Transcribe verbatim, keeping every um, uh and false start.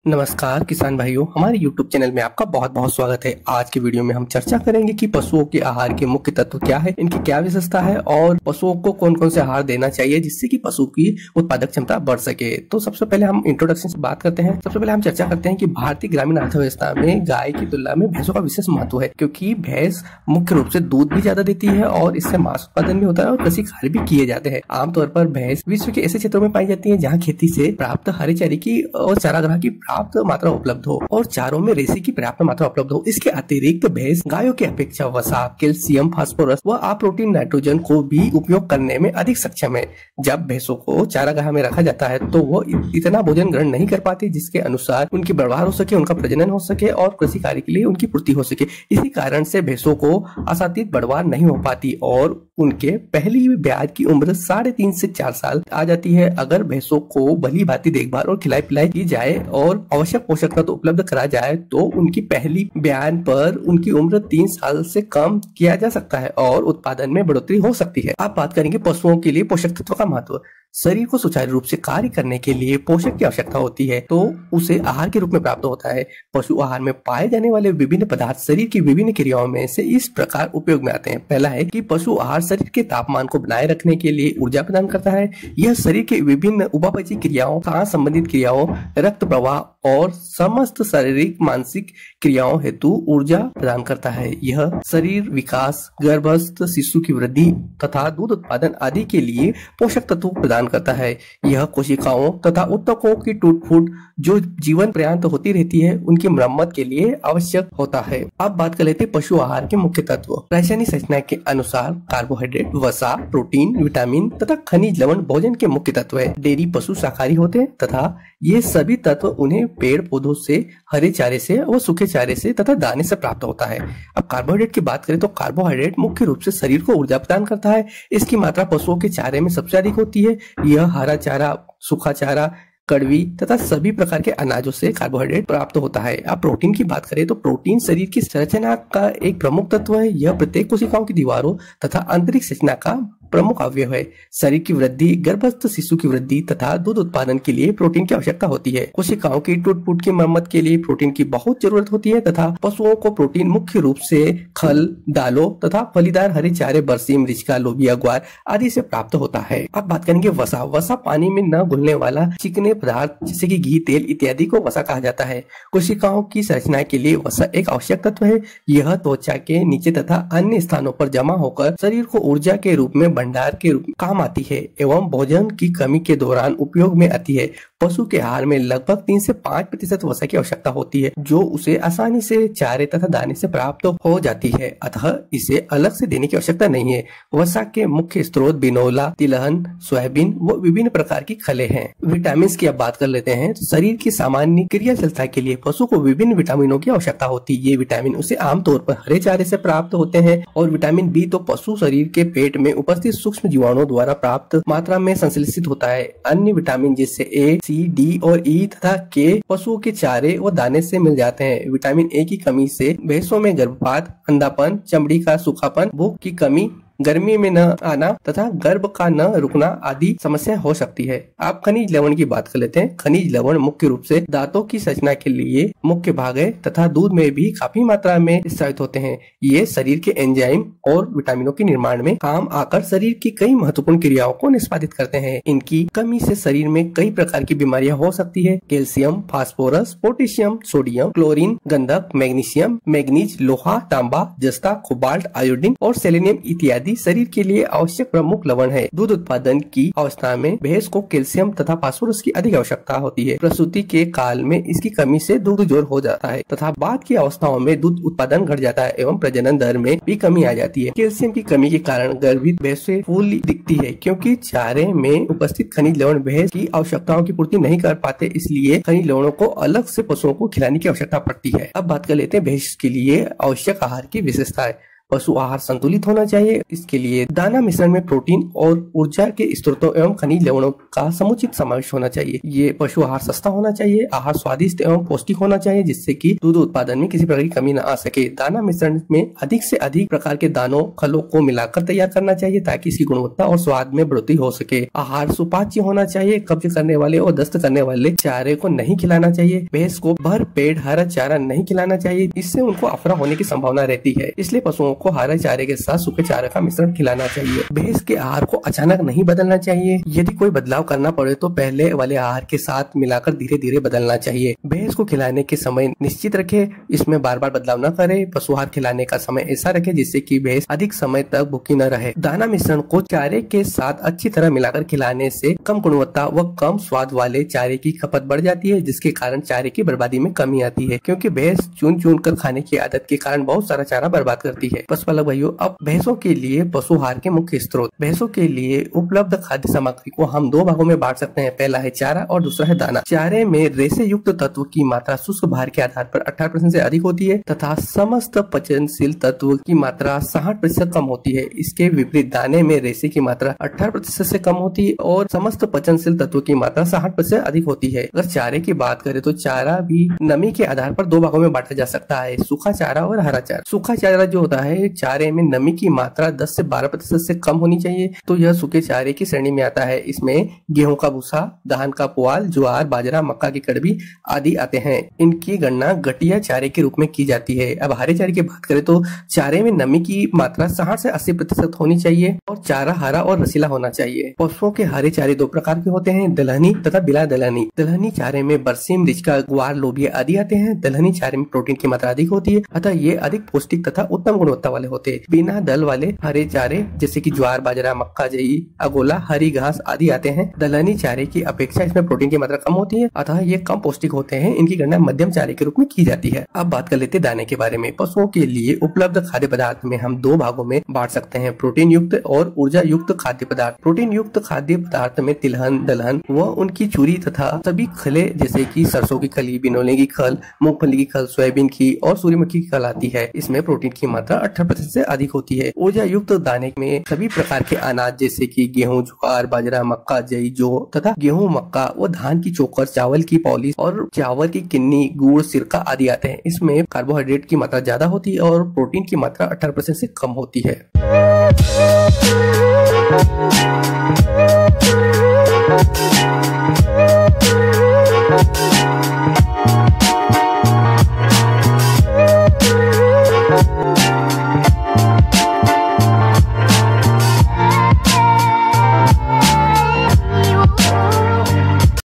नमस्कार किसान भाइयों, हमारे यूट्यूब चैनल में आपका बहुत बहुत स्वागत है। आज के वीडियो में हम चर्चा करेंगे कि पशुओं के आहार के मुख्य तत्व क्या है, इनकी क्या विशेषता है और पशुओं को कौन कौन से आहार देना चाहिए जिससे कि पशु की उत्पादक क्षमता बढ़ सके। तो सबसे पहले हम इंट्रोडक्शन से बात करते हैं। सबसे पहले हम चर्चा करते हैं कि भारतीय ग्रामीण अर्थव्यवस्था में गाय की तुलना में भैंसों का विशेष महत्व है, क्योंकि भैंस मुख्य रूप से दूध भी ज्यादा देती है और इससे मांस उत्पादन भी होता है और कृषि कार्य भी किए जाते हैं। आमतौर पर भैंस विश्व के ऐसे क्षेत्रों में पाई जाती है जहाँ खेती से प्राप्त हरे चारे की और चारागाह की प्राप्त मात्रा उपलब्ध हो और चारों में रेशे की पर्याप्त मात्रा उपलब्ध हो। इसके अतिरिक्त भैंस गायों की अपेक्षा वसा, कैल्शियम, फास्फोरस व अप्रोटीन नाइट्रोजन को भी उपयोग करने में अधिक सक्षम है। जब भैंसों को चारागाह में रखा जाता है तो वो इतना भोजन ग्रहण नहीं कर पाती जिसके अनुसार उनकी बढ़वार हो सके, उनका प्रजनन हो सके और कृषि कार्य के लिए उनकी पूर्ति हो सके। इसी कारण से भैंसों को आसातीत बढ़वार नहीं हो पाती और उनके पहली ब्याज की उम्र साढ़े तीन से चार साल आ जाती है। अगर भैंसों को भली भांति देखभाल और खिलाई पिलाई की जाए और आवश्यक पोषक तत्व उपलब्ध करा जाए तो उनकी पहली ब्याज पर उनकी उम्र तीन साल से कम किया जा सकता है और उत्पादन में बढ़ोतरी हो सकती है। अब बात करेंगे पशुओं के लिए पोषक तत्व का महत्व। शरीर को सुचारू रूप से कार्य करने के लिए पोषक की आवश्यकता होती है तो उसे आहार के रूप में प्राप्त होता है। पशु आहार में पाए जाने वाले विभिन्न पदार्थ शरीर की विभिन्न क्रियाओं में से इस प्रकार उपयोग में आते हैं। पहला है कि पशु आहार शरीर के तापमान को बनाए रखने के लिए ऊर्जा प्रदान करता है। यह शरीर के विभिन्न उपापचयी क्रियाओं, सांस संबंधित क्रियाओं, रक्त प्रवाह और समस्त शारीरिक मानसिक क्रियाओं हेतु ऊर्जा प्रदान करता है। यह शरीर विकास, गर्भस्थ शिशु की वृद्धि तथा दूध उत्पादन आदि के लिए पोषक तत्व प्रदान करता है। यह कोशिकाओं तथा ऊतकों की टूट फूट जो जीवन पर्यंत होती रहती है उनकी मरम्मत के लिए आवश्यक होता है। अब बात कर लेते हैं पशु आहार के मुख्य तत्व। रासायनिक संरचना के अनुसार कार्बोहाइड्रेट, वसा, प्रोटीन, विटामिन तथा खनिज लवण भोजन के मुख्य तत्व है। डेयरी पशु शाकाहारी होते हैं तथा ये सभी तत्व उन्हें पेड़ पौधों से, हरे चारे से और सूखे चारे से तथा दाने से प्राप्त होता है। अब कार्बोहाइड्रेट की बात करें तो कार्बोहाइड्रेट मुख्य रूप से शरीर को ऊर्जा प्रदान करता है। इसकी मात्रा पशुओं के चारे में सबसे अधिक होती है। यह हरा चारा, सूखा चारा, कड़वी तथा सभी प्रकार के अनाजों से कार्बोहाइड्रेट प्राप्त होता है। अब प्रोटीन की बात करें तो प्रोटीन शरीर की संरचना का एक प्रमुख तत्व है। यह प्रत्येक कोशिकाओं की दीवारों तथा आंतरिक संरचना का प्रमुख अवयव है। शरीर की वृद्धि, गर्भस्थ शिशु की वृद्धि तथा दूध उत्पादन के लिए प्रोटीन की आवश्यकता होती है। कोशिकाओं की टूट फूट की मरम्मत के लिए प्रोटीन की बहुत जरूरत होती है तथा पशुओं को प्रोटीन मुख्य रूप से खल, दालों तथा फलीदार हरे चारे, बरसीम, रिचका, लोबिया, ग्वार आदि से प्राप्त होता है। अब बात करेंगे वसा। वसा पानी में न घुलने वाला चिकने पदार्थ जैसे कि घी, तेल इत्यादि को वसा कहा जाता है। कोशिकाओं की संरचना के लिए वसा एक आवश्यक तत्व है। यह त्वचा के नीचे तथा अन्य स्थानों पर जमा होकर शरीर को ऊर्जा के रूप में भंडार के रूप में काम आती है एवं भोजन की कमी के दौरान उपयोग में आती है। पशु के आहार में लगभग तीन से पाँच प्रतिशत वसा की आवश्यकता होती है जो उसे आसानी से चारे तथा दाने से प्राप्त हो जाती है, अतः इसे अलग से देने की आवश्यकता नहीं है। वसा के मुख्य स्रोत बिनोला, तिलहन, सोयाबीन व विभिन्न प्रकार की खले हैं। विटामिन की अब बात कर लेते हैं तो शरीर की सामान्य क्रियाशीलता के लिए पशु को विभिन्न विटामिनों की आवश्यकता होती है। ये विटामिन उसे आमतौर पर हरे चारे से प्राप्त होते हैं और विटामिन बी तो पशु शरीर के पेट में उपस्थित सूक्ष्म जीवाणुओं द्वारा प्राप्त मात्रा में संश्लेषित होता है। अन्य विटामिन जैसे ए, सी, डी और ई तथा के पशुओं के चारे व दाने से मिल जाते हैं। विटामिन ए की कमी से भैंसों में गर्भपात, अंधापन, चमड़ी का सूखापन, भूख की कमी, गर्मी में न आना तथा गर्भ का न रुकना आदि समस्या हो सकती है। आप खनिज लवण की बात कर लेते हैं। खनिज लवण मुख्य रूप से दांतों की संरचना के लिए मुख्य भाग है तथा दूध में भी काफी मात्रा में स्थित होते हैं। ये शरीर के एंजाइम और विटामिनों के निर्माण में काम आकर शरीर की कई महत्वपूर्ण क्रियाओं को निष्पादित करते हैं। इनकी कमी से शरीर में कई प्रकार की बीमारियां हो सकती है। Calcium, phosphorus, potassium, sodium, chlorine, गंधक, मैग्नीशियम, मैग्नीज, लोहा, तांबा, जस्ता, कोबाल्ट, आयोडीन और सेलेनियम इत्यादि शरीर के लिए आवश्यक प्रमुख लवण है। दूध उत्पादन की अवस्था में भैंस को कैल्शियम तथा फास्फोरस की अधिक आवश्यकता होती है। प्रसूति के काल में इसकी कमी से दूध जोर हो जाता है तथा बाद की अवस्थाओं में दूध उत्पादन घट जाता है एवं प्रजनन दर में भी कमी आ जाती है। कैल्शियम की कमी के कारण गर्भित भैंसें फूली दिखती है क्योंकि चारे में उपस्थित खनिज लवण भैंस की आवश्यकताओं की पूर्ति नहीं कर पाते, इसलिए खनिज लवणों को अलग से पशुओं को खिलाने की आवश्यकता पड़ती है। अब बात कर लेते हैं भैंस के लिए आवश्यक आहार की विशेषताएं। पशु आहार संतुलित होना चाहिए। इसके लिए दाना मिश्रण में प्रोटीन और ऊर्जा के स्रोतों एवं खनिज लवणों का समुचित समावेश होना चाहिए। ये पशु आहार सस्ता होना चाहिए। आहार स्वादिष्ट एवं पौष्टिक होना चाहिए जिससे कि दूध उत्पादन में किसी प्रकार की कमी न आ सके। दाना मिश्रण में अधिक से अधिक प्रकार के दानों खलों को मिलाकर तैयार करना चाहिए ताकि इसकी गुणवत्ता और स्वाद में बढ़ोतरी हो सके। आहार सुपाच्य होना चाहिए। कब्ज करने वाले और दस्त करने वाले चारे को नहीं खिलाना चाहिए। भैंस को भर पेट हरा चारा नहीं खिलाना चाहिए, इससे उनको अफरा होने की संभावना रहती है। इसलिए पशुओं को हरे चारे के साथ सूखे चारे का मिश्रण खिलाना चाहिए। भैंस के आहार को अचानक नहीं बदलना चाहिए। यदि कोई बदलाव करना पड़े तो पहले वाले आहार के साथ मिलाकर धीरे धीरे बदलना चाहिए। भैंस को खिलाने के समय निश्चित रखे, इसमें बार बार बदलाव न करे। पशु आहार खिलाने का समय ऐसा रखे जिससे कि भैंस अधिक समय तक भूखी न रहे। दाना मिश्रण को चारे के साथ अच्छी तरह मिलाकर खिलाने से कम गुणवत्ता व कम स्वाद वाले चारे की खपत बढ़ जाती है, जिसके कारण चारे की बर्बादी में कमी आती है, क्योंकि भैंस चुन चुन कर खाने की आदत के कारण बहुत सारा चारा बर्बाद करती है। पशुपालक भाइयों, अब भैंसों के लिए पशु आहार के मुख्य स्रोत। भैंसों के लिए उपलब्ध खाद्य सामग्री को हम दो भागों में बांट सकते हैं। पहला है चारा और दूसरा है दाना। चारे में रेशे युक्त तत्व की मात्रा शुष्क भार के आधार पर अठारह प्रतिशत से अधिक होती है तथा समस्त पचनशील तत्व की मात्रा साठ प्रतिशत कम होती है। इसके विपरीत दाने में रेशे की मात्रा अठारह प्रतिशत से कम होती है और समस्त पचनशील तत्व की मात्रा साठ प्रतिशत अधिक होती है। अगर चारे की बात करें तो चारा भी नमी के आधार पर दो भागों में बांटा जा सकता है, सूखा चारा और हरा चारा। सूखा चारा जो होता है, चारे में नमी की मात्रा दस से बारह प्रतिशत से कम होनी चाहिए, तो यह सूखे चारे की श्रेणी में आता है। इसमें गेहूं का भूसा, धान का पुआल, ज्वार, बाजरा, मक्का की कड़बी आदि आते हैं। इनकी गणना घटिया चारे के रूप में की जाती है। अब हरे चारे की बात करें तो चारे में नमी की मात्रा साठ से अस्सी प्रतिशत होनी चाहिए और चारा हरा और रसीला होना चाहिए। पशुओं के हरे चारे दो प्रकार के होते हैं, दलहनी तथा बिला दलहनी। दलहनी चारे में बरसीम, रिचका, ग्वार, लोबिया आदि आते हैं। दलहनी चारे में प्रोटीन की मात्रा अधिक होती है, अतः ये अधिक पौष्टिक तथा उत्तम गुणवत्ता वाले होते हैं। बिना दल वाले हरे चारे जैसे कि ज्वार, बाजरा, मक्का, जई, अगोला, हरी घास आदि आते हैं। दलहनी चारे की अपेक्षा इसमें प्रोटीन की मात्रा कम होती है, अतः ये कम पौष्टिक होते हैं। इनकी गणना मध्यम चारे के रूप में की जाती है। अब बात कर लेते हैं दाने के बारे में। पशुओं के लिए उपलब्ध खाद्य पदार्थ में हम दो भागों में बांट सकते हैं, प्रोटीन युक्त और ऊर्जा युक्त खाद्य पदार्थ। प्रोटीन युक्त खाद्य पदार्थ में तिलहन, दलहन व उनकी चूरी तथा सभी खले जैसे कि सरसों की खली, बिनोले की खल, मूंगफली की खल, सोयाबीन की और सूर्यमुखी की खल आती है। इसमें प्रोटीन की मात्रा अठारह प्रतिशत से अधिक होती है। ऊर्जा युक्त दाने में सभी प्रकार के अनाज जैसे कि गेहूं, ज्वार, बाजरा, मक्का, जई, जौ तथा गेहूं, मक्का व धान की चोकर, चावल की पॉलिश और चावल की किन्नी, गुड़, सिरका आदि आते हैं। इसमें कार्बोहाइड्रेट की मात्रा ज्यादा होती है और प्रोटीन की मात्रा अठारह प्रतिशत से कम होती है।